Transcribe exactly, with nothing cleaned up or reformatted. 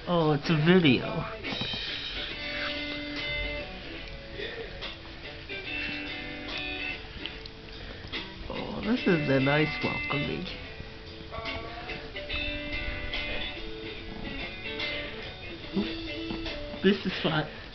Oh, it's a video. Oh, this is a nice welcoming. This is fun.